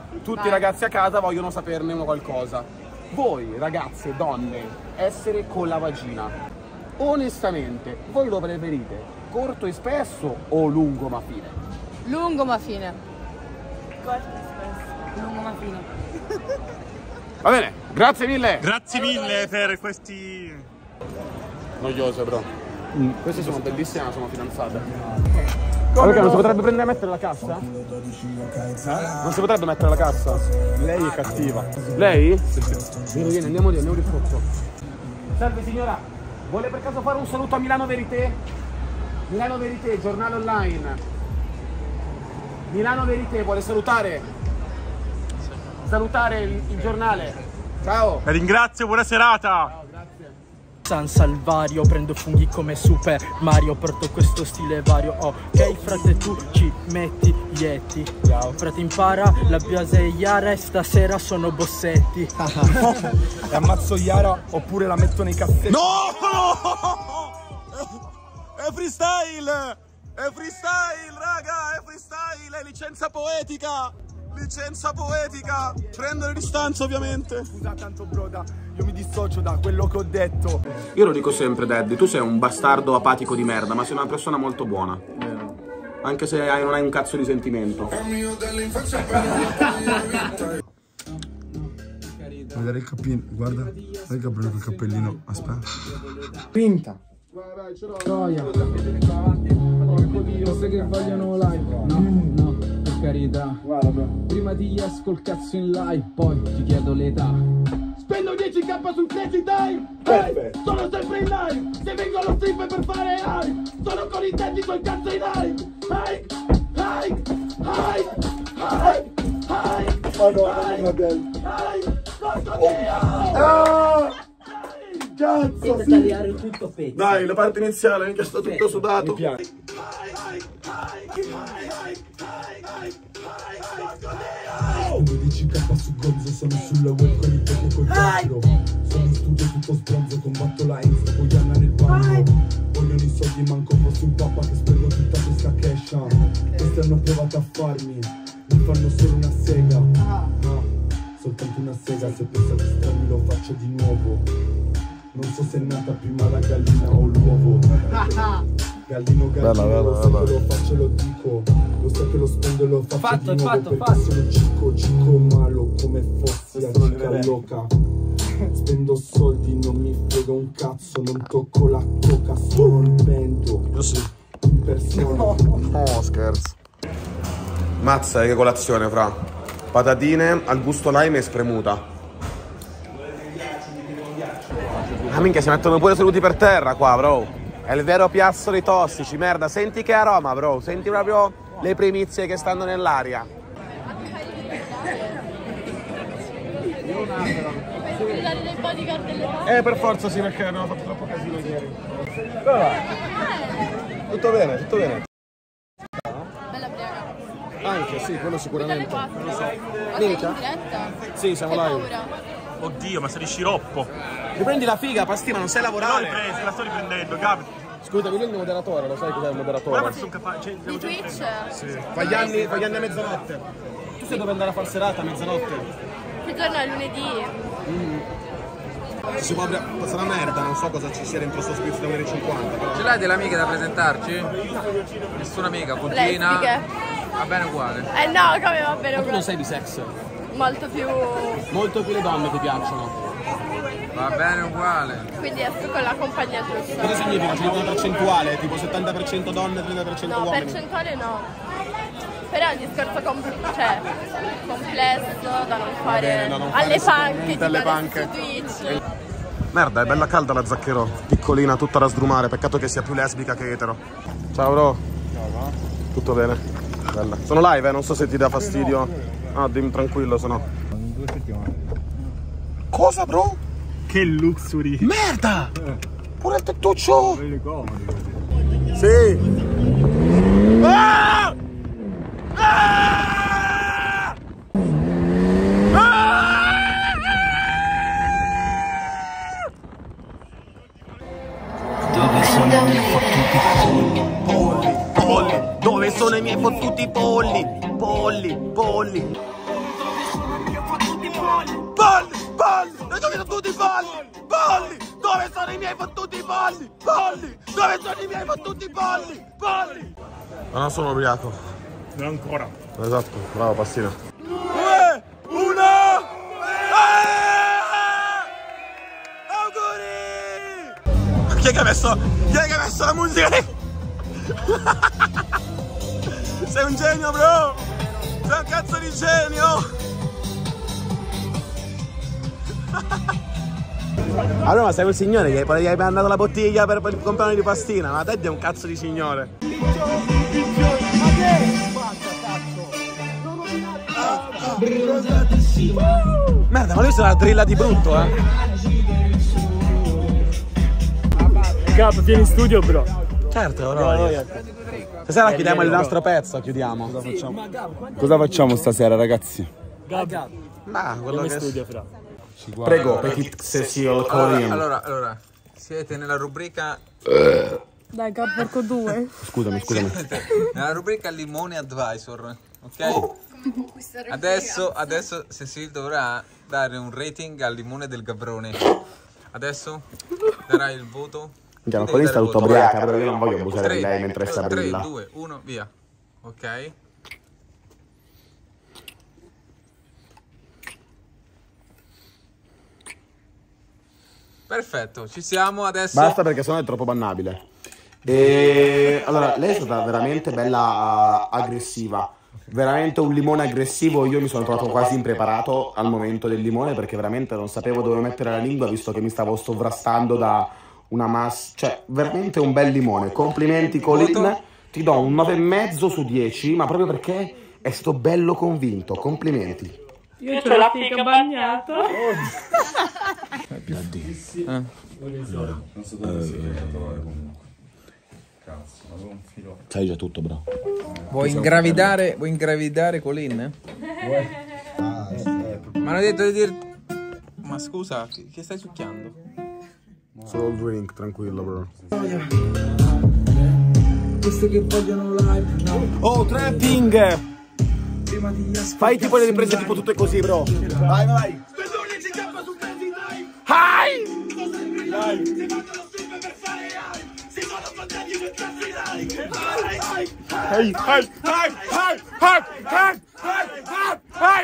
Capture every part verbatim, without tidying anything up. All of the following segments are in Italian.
Tutti Vai. i ragazzi a casa vogliono saperne uno qualcosa. Voi, ragazze, donne, essere con la vagina, onestamente, voi lo preferite corto e spesso o lungo ma fine? Lungo ma fine. Corto e spesso. Lungo ma fine. Va bene, grazie mille! Grazie mille per questi... Noiose, bro. Mm. Queste sono bellissime, ma sono fidanzate. Ma perché non si potrebbe prendere e mettere la cassa? Eh? Non si potrebbe mettere la cassa? Lei è cattiva. Lei? Sì, sì. Vieni, vieni, andiamo lì, andiamo lì sotto. Salve signora, vuole per caso fare un saluto a Milano Verité? Milano Verité, giornale online. Milano Verité, vuole salutare? Salutare il, il giornale. Ciao. La ringrazio, buona serata. Ciao, grazie. San Salvario, prendo funghi come Super Mario, porto questo stile vario. Ok frate, tu ci metti Yeti. Frate, impara la base Yara e stasera sono Bossetti. E ammazzo Yara oppure la metto nei cassetti. No! È freestyle! È freestyle, raga! È freestyle! È licenza poetica! Licenza poetica! Prendo le distanze, ovviamente. Scusa tanto, broda, io mi dissocio da quello che ho detto. Io lo dico sempre, Daddy, tu sei un bastardo apatico di merda, ma sei una persona molto buona. Anche se hai, non hai un cazzo di sentimento. Vedere il cappellino, guarda, guarda il cappellino col cappellino, aspetta. Pinta. Vai, vai, ce l'ho. Troia. Porco Dio, se che vogliono live. No, no, per carità. Guarda, prima ti esco il cazzo in live, poi ti chiedo l'età. Spendo dieci k sul crazy time. Hey, sono sempre in live. Se vengo allo strip per fare live, sono con i denti col cazzo in live. Hike, hike, hike, hike, hike. Madonna, fratello. Hike, porco Dio. Cazzo, sì. Tagliare tutto petto. Dai, la parte iniziale, minchia, sto tutto sudato. dodici k su Gonzo, sono sulla web con il poco col cazzo. Sono in studio tutto sbronzo, combatto la Insta, poi Anna nel bagno. Vogliono i soldi, manco fossi un papà che spendo tutta questa cash. Questi hanno provato a farmi, mi fanno solo una sega. No, soltanto una sega, se pensa di strami lo faccio di nuovo. Non so se è nata prima la gallina o l'uovo. Gallino, gallino, bella, bella, lo so bella. Che lo faccio, lo dico. Lo so che lo spendo e lo faccio fatto, di nuovo fatto, perché fatto. Sono cico, cico malo come fossi a cica loca. Spendo soldi, non mi frega un cazzo, non tocco la coca, solo il vento. Io sì. In persona. No, no, scherzo. Mazza, che colazione, fra. Patatine al gusto lime e spremuta. Ah minchia, si mettono pure seduti per terra qua, bro. È il vero piazzo dei tossici, merda. Senti che aroma, bro. Senti proprio le primizie che stanno nell'aria. Eh, per forza sì, perché abbiamo fatto troppo casino ieri. Tutto bene, tutto bene. Bella briaga. Anche, sì, quello sicuramente. Non lo so. Minchia? In diretta? Sì, siamo Che live. paura. Oddio, ma sei di sciroppo. Riprendi la figa, Pastina, non sai Non lavorare. l'ho ripresa, la sto riprendendo, capito? Scusami, lui è il moderatore, lo sai cos'è il moderatore? Guarda, sono capace. Di Twitch? Sì. Fa gli anni, fa gli anni a mezzanotte. Tu sai dove andare a far serata a mezzanotte? Che giorno è? Lunedì? Mm. Si può aprire. Questa è una merda, non so cosa ci sia dentro sto spritz da uno e cinquanta. Però... Ce l'hai delle amiche da presentarci? Nessuna amica, cugina? Lesbiche? Va bene uguale. Eh no, come va bene Ma tu uguale? non sei bisex? Molto più... Molto più le donne ti piacciono. Va bene uguale. Quindi esco con la compagnia giusta. Cosa significa? C'è una percentuale? Tipo settanta per cento donne e trenta per cento No, uomini? percentuale no. Però è un discorso compl- cioè, complesso da non fare bene, no, non fare alle panche, assolutamente alle di panche. su Twitch. Merda, è bella calda la Zaccherò. Piccolina, tutta da sdrumare. Peccato che sia più lesbica che etero. Ciao bro. Ciao. Tutto bene? Bella. Sono live, eh? Non so se ti dà fastidio. Ah, dimmi tranquillo, se no. Due settimane. Cosa, bro? Che luxury. Merda! Pure il tettuccio! Quelli comodi. Sì! Ah! Ah! Ah! Dove sono i miei fottuti polli? Polli! Dove sono i miei fottuti polli? Polli, polli! Polli, polli, e dove sono tutti i polli? Polli, dove sono i miei fottuti polli? Polli, dove sono i miei fottuti polli? Polli. Ma non sono ubriaco. Non ancora. Esatto, bravo Pastina. Due, uno. Auguri! Chi è che ha messo? Chi è che ha messo la musica? Sei un genio, bro! Sei un cazzo di genio! Allora, ma sei quel signore che poi gli hai mandato la bottiglia per, per comprare di pastina, ma te è un cazzo di signore. Merda, ma lui se la drilla di brutto, eh. Cap, vieni in studio, bro. Certo, bro. Stasera chiudiamo il nostro pezzo, chiudiamo. Cosa facciamo? Cosa facciamo stasera, ragazzi? Gab, Ah, quello che studio, fra. Prego, Petit Cecil Corin. Allora, allora, siete nella rubrica... Dai, Gab, porco due. Scusami, scusami. Nella rubrica Limone Advisor, ok? Adesso, adesso Cecil dovrà dare un rating al limone del Gabrone. Adesso darai il voto. Andiamo, Colin sta tutta ubriaca, però io non voglio abusare di lei mentre sta brilla. tre, due, uno, via. Ok. Perfetto, ci siamo adesso. Basta perché sennò è troppo bannabile. E allora, lei è stata veramente bella uh, aggressiva. Veramente un limone aggressivo. Io mi sono trovato quasi impreparato al momento del limone perché veramente non sapevo dove mettere la lingua visto che mi stavo sovrastando da una massa. Cioè, veramente un bel limone. Complimenti, Colin. Ti do un nove e mezzo su dieci, ma proprio perché è stato bello convinto. Complimenti. Io c'ho la fica bagnata. Eh. Sai già tutto, bro. Vuoi ingravidare, vuoi ingravidare Colin? Mi hanno detto di dire... Ma scusa, che, che stai succhiando? Solo il drink, tranquillo, bro. Queste che vogliono live, no. Oh, trapping! Fai tipo le riprese tipo tutte così, bro. Vai, vai. Hai! Hai, hai, hai, hai, hai, hai, hai,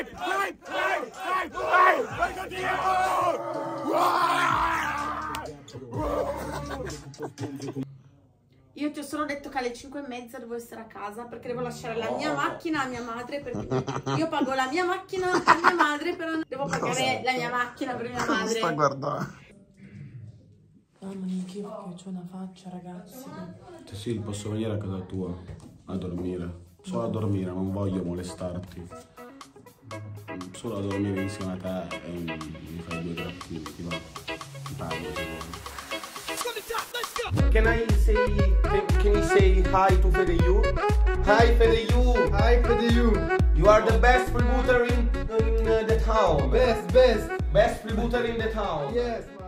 hai, Io ti ho solo detto che alle cinque e mezza devo essere a casa perché devo lasciare la mia macchina a mia madre perché io pago la mia macchina a mia madre però devo pagare la mia macchina per mia madre. Sta guardando. Mamma mia, che io ho una faccia, ragazzi. Sì, posso venire a casa tua a dormire. Solo a dormire, non voglio molestarti. Solo a dormire insieme a te e mi fai due grattini, ti va. Ti pago se vuoi. Can I say, can, can you say hi to Fedeyu? Hi Fedeyu! Hi Fedeyu! You are the best freebooter in, in uh, the town! Best, best! Best freebooter in the town! Yes!